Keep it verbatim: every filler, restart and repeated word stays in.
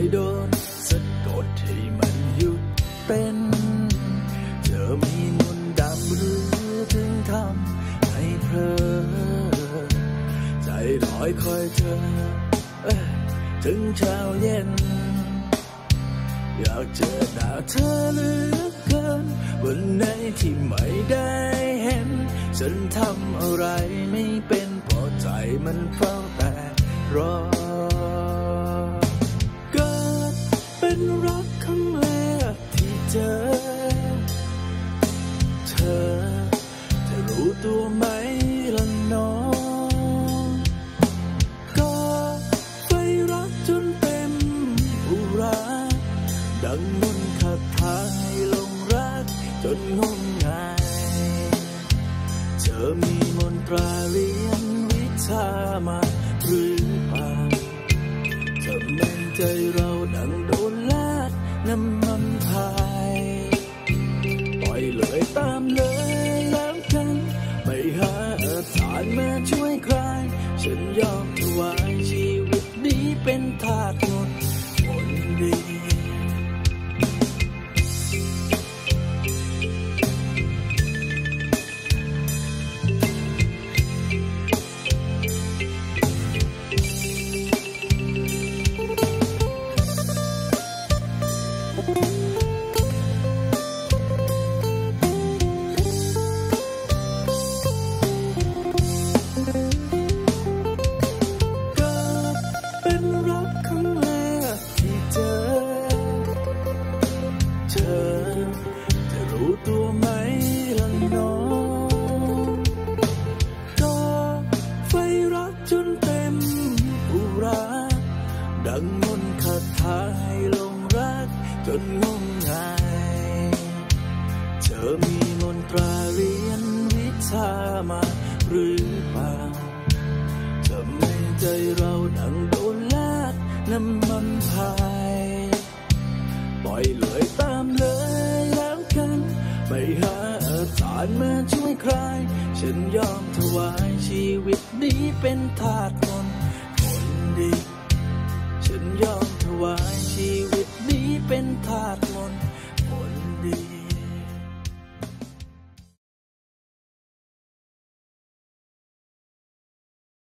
โดนสะกดให้มันหยุดเป็นเธอมีมนต์ดำหรือถึงทำให้เพลอใจลอยคอยเธอถึงเช้าเย็นอยากเจอหน้าเธอเหลือเกินวันไหนที่ไม่ได้เห็นฉันทำอะไรไม่เป็นเพราะใจมันเฝ้าแต่รอเกิดเป็นรักครั้งแรกที่เจอเธอจะรู้ตัวไหมล่ะน้องก็ไฟรักจนเต็มอุราดังมนต์คาถาให้หลงรักจนงมงายเธอมีมนตราเรียนวิชามาหรือเปล่าทำไมใจเราดังโดนลาดน้ำมันพายปล่อยเลยตามเลยแล้วกันไม่หาทางมาช่วยใครฉันยอมถวายชีวิตนี้เป็นทาสมนต์มนต์ดีดังมนต์คาถาให้หลงรักจนงมงายเธอมีมนตราเรียนวิชามาหรือเปล่าทำไมใจเราดังโดนลาดน้ำมันพายปล่อยเลยตามเลยแล้วกันไม่หาทางมาช่วยใครฉันยอมถวายชีวิตนี้เป็นทาสมนต์